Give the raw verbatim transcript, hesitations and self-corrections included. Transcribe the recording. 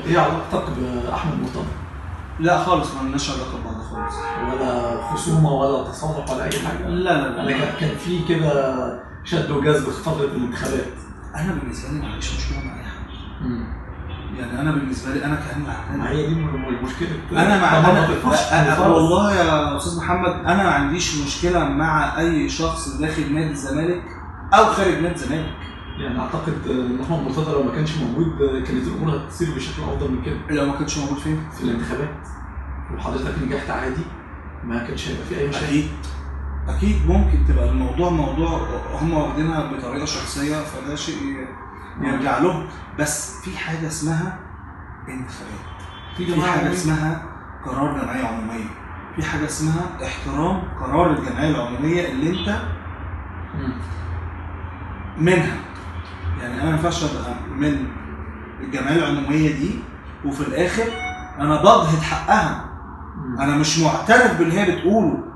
ايه علاقتك باحمد مرتضى؟ لا خالص، ما لناش علاقه ببعض خالص، ولا خصومه ولا تصالح ولا اي حاجه؟ لا لا لا. انا كان في كده شد وجذب في فتره الانتخابات. انا بالنسبه لي ما عنديش مشكله مع اي حد. يعني انا بالنسبه لي انا كان مع ما هي دي المشكله. انا مع انا أنا والله يا استاذ محمد انا ما عنديش مشكله مع اي شخص داخل نادي الزمالك او خارج نادي الزمالك. يعني اعتقد ان احمد مرتضى لو ما كانش موجود كانت الامور هتصير بشكل افضل من كده. لو ما كانش موجود فين؟ في الانتخابات وحضرتك نجحت عادي ما كانش هيبقى في اي مشاكل. اكيد اكيد ممكن تبقى الموضوع موضوع هم واخدينها بطريقه شخصيه، فده شيء يرجع لهم. بس في حاجه اسمها انتخابات، في, في حاجه اسمها قرار جمعيه عموميه، في حاجه اسمها احترام قرار الجمعيه العموميه اللي انت منها. يعني انا ما ينفعش ابقى من الجمعيه العموميه دي وفي الاخر انا بجهد حقها، انا مش معترف باللي هي بتقوله،